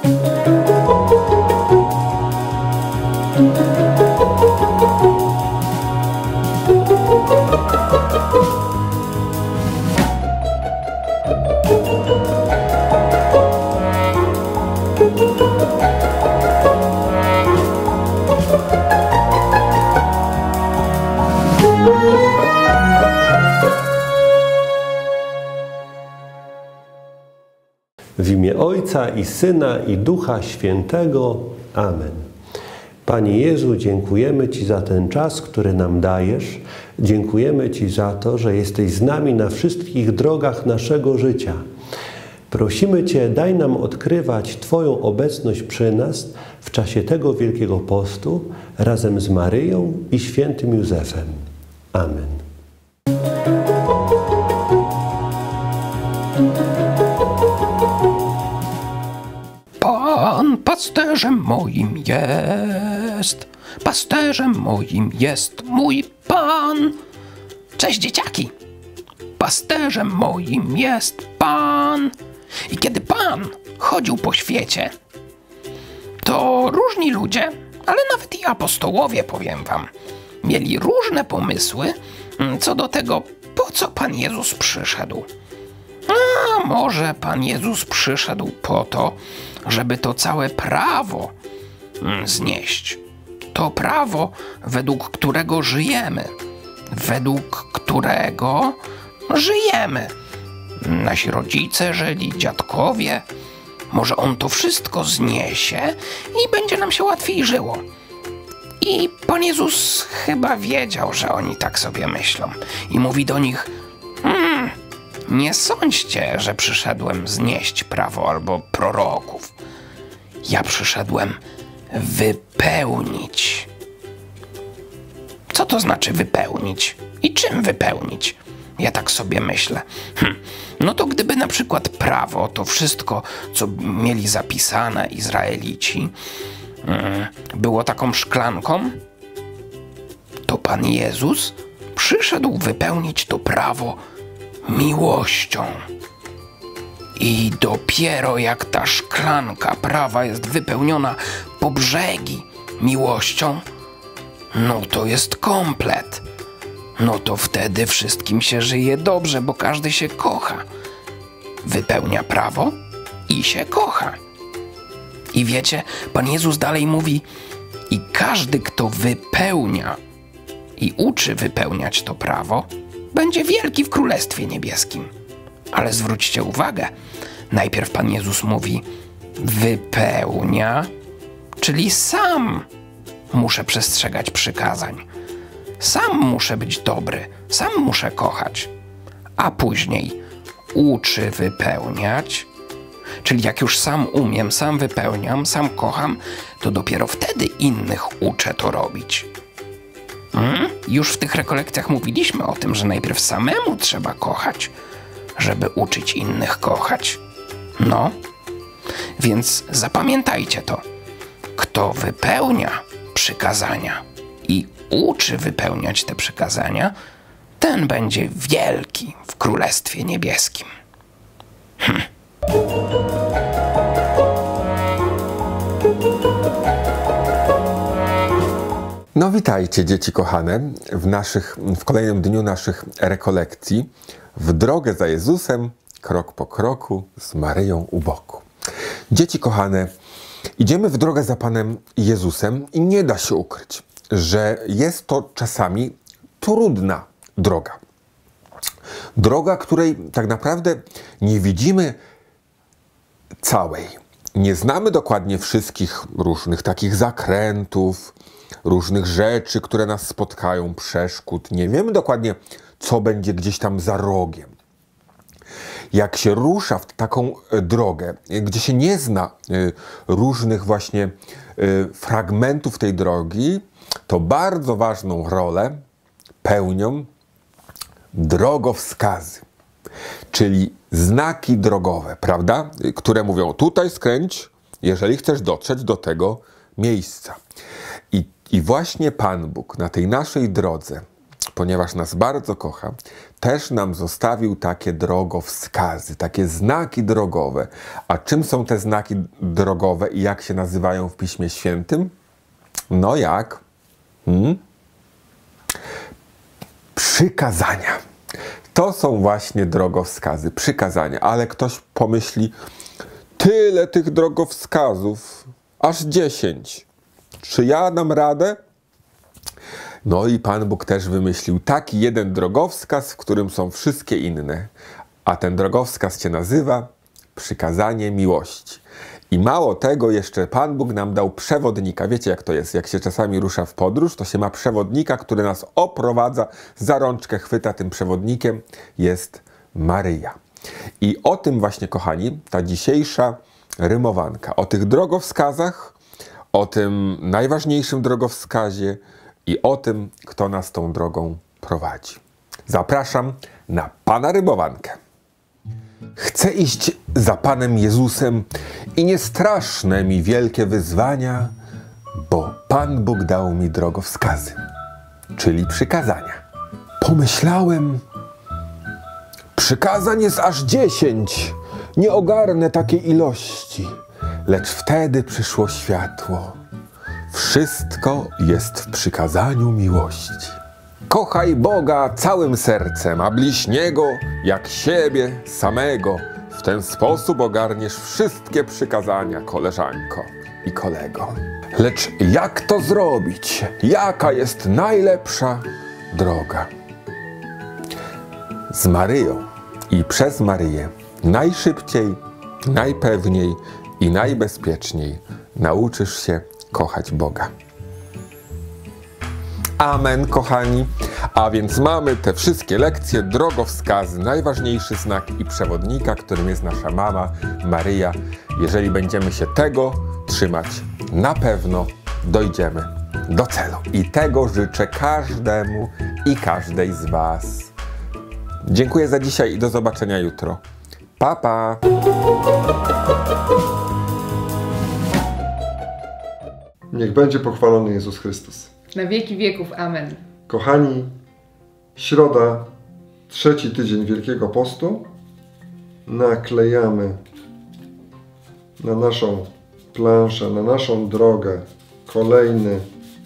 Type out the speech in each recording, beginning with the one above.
W imię Ojca i Syna i Ducha Świętego. Amen. Panie Jezu, dziękujemy Ci za ten czas, który nam dajesz. Dziękujemy Ci za to, że jesteś z nami na wszystkich drogach naszego życia. Prosimy Cię, daj nam odkrywać Twoją obecność przy nas w czasie tego Wielkiego Postu razem z Maryją i świętym Józefem. Amen. Pan pasterzem moim jest, pasterzem moim jest mój Pan. Cześć dzieciaki! Pasterzem moim jest Pan. I kiedy Pan chodził po świecie, to różni ludzie, ale nawet i apostołowie, powiem wam, mieli różne pomysły co do tego, po co Pan Jezus przyszedł. A może Pan Jezus przyszedł po to, żeby to całe prawo znieść. To prawo, według którego żyjemy. Według którego żyjemy. Nasi rodzice żyli, dziadkowie. Może On to wszystko zniesie i będzie nam się łatwiej żyło. I Pan Jezus chyba wiedział, że oni tak sobie myślą. I mówi do nich: nie sądźcie, że przyszedłem znieść prawo albo proroków. Ja przyszedłem wypełnić. Co to znaczy wypełnić? I czym wypełnić? Ja tak sobie myślę. No to gdyby na przykład prawo, to wszystko, co mieli zapisane Izraelici, było taką szklanką, to Pan Jezus przyszedł wypełnić to prawo miłością. I dopiero jak ta szklanka prawa jest wypełniona po brzegi miłością, no to jest komplet. No to wtedy wszystkim się żyje dobrze, bo każdy się kocha. Wypełnia prawo i się kocha. I wiecie, Pan Jezus dalej mówi: i każdy, kto wypełnia i uczy wypełniać to prawo, będzie wielki w Królestwie Niebieskim. Ale zwróćcie uwagę, najpierw Pan Jezus mówi: wypełnia, czyli sam muszę przestrzegać przykazań. Sam muszę być dobry, sam muszę kochać. A później uczy wypełniać, czyli jak już sam umiem, sam wypełniam, sam kocham, to dopiero wtedy innych uczę to robić. Już w tych rekolekcjach mówiliśmy o tym, że najpierw samemu trzeba kochać, żeby uczyć innych kochać. No, więc zapamiętajcie to. Kto wypełnia przykazania i uczy wypełniać te przykazania, ten będzie wielki w Królestwie Niebieskim. No witajcie, dzieci kochane, w kolejnym dniu naszych rekolekcji, w drogę za Jezusem, krok po kroku, z Maryją u boku. Dzieci kochane, idziemy w drogę za Panem Jezusem i nie da się ukryć, że jest to czasami trudna droga. Droga, której tak naprawdę nie widzimy całej. Nie znamy dokładnie wszystkich różnych takich zakrętów, różnych rzeczy, które nas spotkają, przeszkód. Nie wiemy dokładnie, co będzie gdzieś tam za rogiem. Jak się rusza w taką drogę, gdzie się nie zna różnych właśnie fragmentów tej drogi, to bardzo ważną rolę pełnią drogowskazy, czyli znaki drogowe, prawda? Które mówią: tutaj skręć, jeżeli chcesz dotrzeć do tego miejsca. I właśnie Pan Bóg na tej naszej drodze, ponieważ nas bardzo kocha, też nam zostawił takie drogowskazy, takie znaki drogowe. A czym są te znaki drogowe i jak się nazywają w Piśmie Świętym? No jak? Przykazania. To są właśnie drogowskazy, przykazania. Ale ktoś pomyśli, tyle tych drogowskazów, aż 10. Czy ja dam radę? No i Pan Bóg też wymyślił taki jeden drogowskaz, w którym są wszystkie inne. A ten drogowskaz się nazywa przykazanie miłości. I mało tego, jeszcze Pan Bóg nam dał przewodnika. Wiecie, jak to jest? Jak się czasami rusza w podróż, to się ma przewodnika, który nas oprowadza, za rączkę chwyta. Tym przewodnikiem jest Maryja. I o tym właśnie, kochani, ta dzisiejsza rymowanka. O tych drogowskazach, o tym najważniejszym drogowskazie i o tym, kto nas tą drogą prowadzi. Zapraszam na Pana rymowankę. Chcę iść za Panem Jezusem i nie straszne mi wielkie wyzwania, bo Pan Bóg dał mi drogowskazy, czyli przykazania. Pomyślałem, przykazań jest aż 10, nie ogarnę takiej ilości, lecz wtedy przyszło światło. Wszystko jest w przykazaniu miłości. Kochaj Boga całym sercem, a bliźniego jak siebie samego. W ten sposób ogarniesz wszystkie przykazania, koleżanko i kolego. Lecz jak to zrobić? Jaka jest najlepsza droga? Z Maryją i przez Maryję najszybciej, najpewniej i najbezpieczniej nauczysz się kochać Boga. Amen, kochani. A więc mamy te wszystkie lekcje, drogowskazy, najważniejszy znak i przewodnika, którym jest nasza mama Maryja. Jeżeli będziemy się tego trzymać, na pewno dojdziemy do celu. I tego życzę każdemu i każdej z Was. Dziękuję za dzisiaj i do zobaczenia jutro. Pa, pa! Niech będzie pochwalony Jezus Chrystus. Na wieki wieków. Amen. Kochani, środa, 3. tydzień Wielkiego Postu. Naklejamy na naszą planszę, na naszą drogę kolejny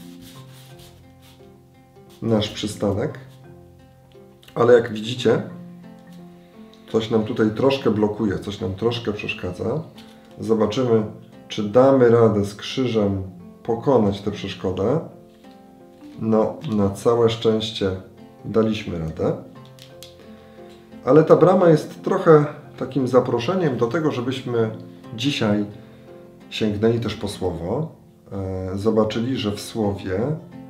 nasz przystanek. Ale jak widzicie, coś nam tutaj troszkę blokuje, coś nam troszkę przeszkadza. Zobaczymy, czy damy radę z krzyżem pokonać tę przeszkodę. No, na całe szczęście daliśmy radę. Ale ta brama jest trochę takim zaproszeniem do tego, żebyśmy dzisiaj sięgnęli też po słowo. Zobaczyli, że w słowie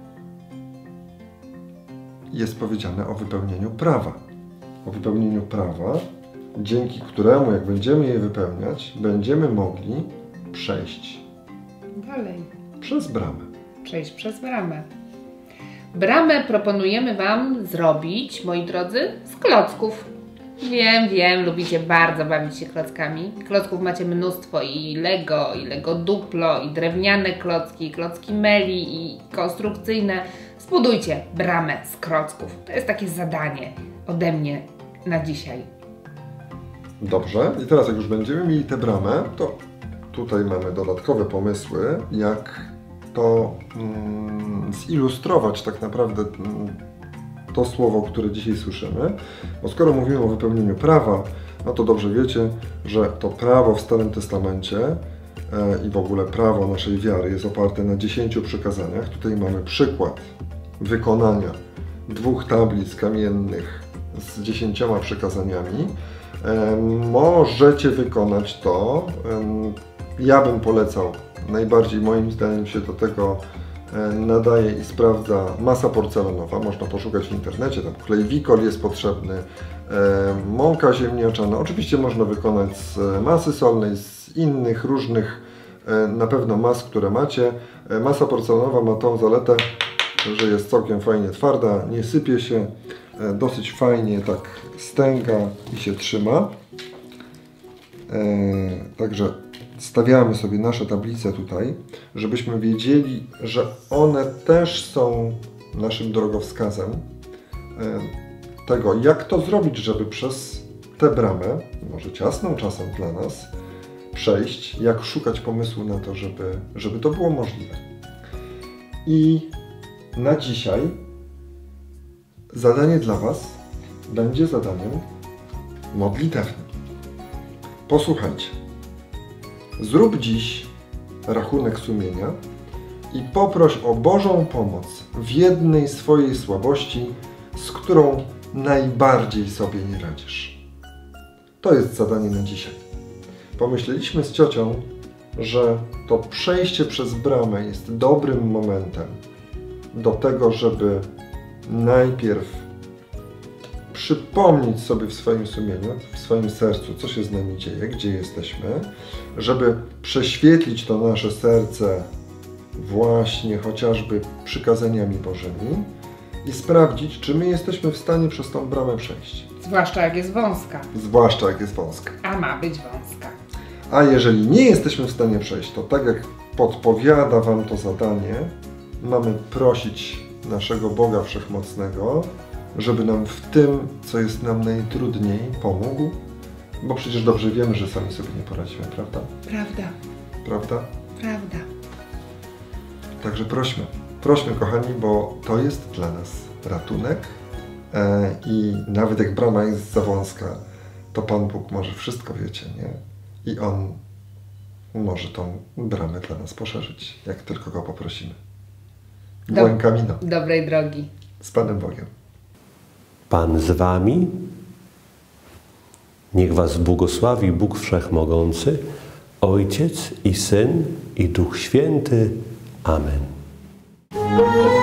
jest powiedziane o wypełnieniu prawa. O wypełnieniu prawa, dzięki któremu, jak będziemy je wypełniać, będziemy mogli przejść Dalej. przez bramę. Przejść przez bramę. Bramę proponujemy Wam zrobić, moi drodzy, z klocków. Wiem, lubicie bardzo bawić się klockami. Klocków macie mnóstwo, i Lego Duplo, i drewniane klocki, i klocki Meli, i konstrukcyjne. Zbudujcie bramę z klocków. To jest takie zadanie ode mnie na dzisiaj. Dobrze, i teraz jak już będziemy mieli tę bramę, to tutaj mamy dodatkowe pomysły, jak to zilustrować tak naprawdę to słowo, które dzisiaj słyszymy. Bo skoro mówimy o wypełnieniu prawa, no to dobrze wiecie, że to prawo w Starym Testamencie i w ogóle prawo naszej wiary jest oparte na 10 przykazaniach. Tutaj mamy przykład wykonania 2 tablic kamiennych z 10 przykazaniami. Możecie wykonać to. Ja bym polecał, najbardziej moim zdaniem się do tego nadaje i sprawdza masa porcelanowa. Można poszukać w internecie, tam klej wikol jest potrzebny, mąka ziemniaczana. Oczywiście można wykonać z masy solnej, z innych różnych na pewno mas, które macie. Masa porcelanowa ma tą zaletę, że jest całkiem fajnie twarda, nie sypie się, dosyć fajnie tak stęga i się trzyma. Także stawiamy sobie nasze tablice tutaj, żebyśmy wiedzieli, że one też są naszym drogowskazem. tego, jak to zrobić, żeby przez tę bramę, może ciasną czasem dla nas, przejść, jak szukać pomysłu na to, żeby to było możliwe. I na dzisiaj zadanie dla Was będzie zadaniem modlitewnym. Posłuchajcie. Zrób dziś rachunek sumienia i poproś o Bożą pomoc w jednej swojej słabości, z którą najbardziej sobie nie radzisz. To jest zadanie na dzisiaj. Pomyśleliśmy z ciocią, że to przejście przez bramę jest dobrym momentem do tego, żeby najpierw przypomnieć sobie w swoim sumieniu, w swoim sercu, co się z nami dzieje, gdzie jesteśmy, żeby prześwietlić to nasze serce właśnie chociażby przykazaniami Bożymi i sprawdzić, czy my jesteśmy w stanie przez tą bramę przejść. Zwłaszcza jak jest wąska. Zwłaszcza jak jest wąska. A ma być wąska. A jeżeli nie jesteśmy w stanie przejść, to tak jak podpowiada Wam to zadanie, mamy prosić naszego Boga Wszechmocnego, żeby nam w tym, co jest nam najtrudniej, pomógł, bo przecież dobrze wiemy, że sami sobie nie poradzimy, prawda? Prawda. Prawda? Prawda. Także prośmy. Prośmy, kochani, bo to jest dla nas ratunek i nawet jak brama jest za wąska, to Pan Bóg może wszystko, wiecie, nie? I On może tą bramę dla nas poszerzyć, jak tylko Go poprosimy. Błęk Camino. Dobrej drogi. Z Panem Bogiem. Pan z wami. Niech was błogosławi Bóg Wszechmogący, Ojciec i Syn i Duch Święty. Amen.